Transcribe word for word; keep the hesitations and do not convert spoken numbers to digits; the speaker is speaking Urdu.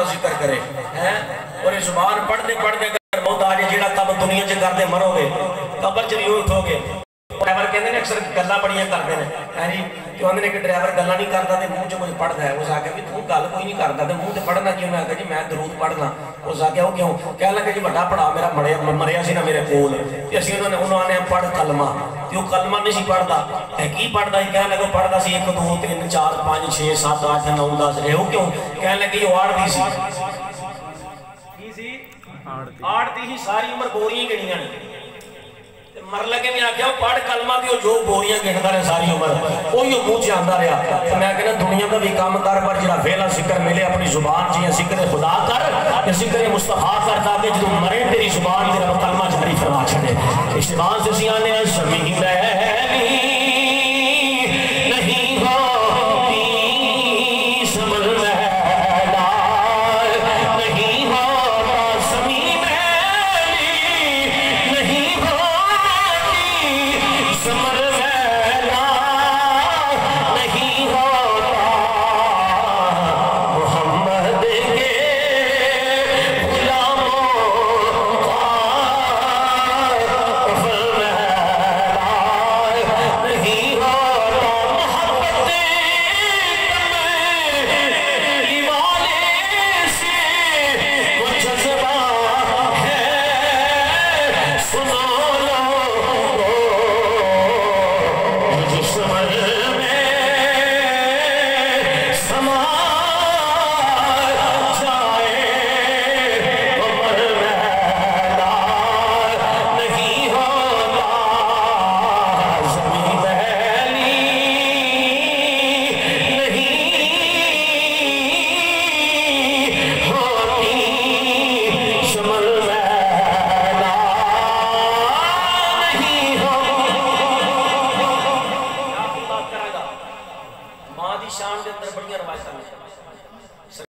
ذکر کرے اور یہ زبان پڑھتے پڑھتے اگر موت آجے جیڑا کب دنیا چے کردے مرو گے قبر چے نہیں اٹھو گے ڈرائیور کہندے نے اکثر گلاں بڑیاں کردے ہیں جی کیوں آندے نے کہ ڈرائیور گلاں نہیں کردا تے منہ چ کچھ پڑھدا ہے اس آکھیا بھی تو گل کوئی نہیں کردا تے منہ تے پڑھنا کیوں میں آکھیا جی میں درود پڑھنا اس آکھیا او کیوں کہن لگا جی بڑا پڑھا میرا مریا مریا سی نا میرے کول تے اسی انہوں نے انہوں نے پڑھ کلمہ تے او کلمہ نہیں سی پڑھدا اے کی پڑھدا ہی کہن لگا پڑھدا سی ایک دو تین چار پانچ چھ سات آٹھ نو دس اے او کیوں کہن لگا یہ آڑ دی سی کی سی آڑ دی ہی ساری عمر بوریاں گڑیاں نے مر لگے میں آگیا پڑھ کلمہ دیو جو بوریاں گھنٹا رہے ساری عمر کوئی منہ چ آندا رہا تو میں کہنا دنیا کا بھی کام کر پر جڑا ویلا ذکر ملے اپنی زبان چ یا ذکر خدا کر یا ذکر مصطفیٰ کر تاکہ جدوں مرے تیری زبان تیرا کلمہ جاری فرما چھڑے اس زبان سے سیانے ہیں شمی بہنی نہیں ہوتی سمل محلا نہیں ہوتا سمی محلی نہیں سمر ویلا نہیں ہوتا محمد کے غلاموں کا افل ویلا نہیں ہوتا محبت کملی والے سے وہ جذبہ ہے سنو شان دے اندر بڑیاں روایتاں ہیں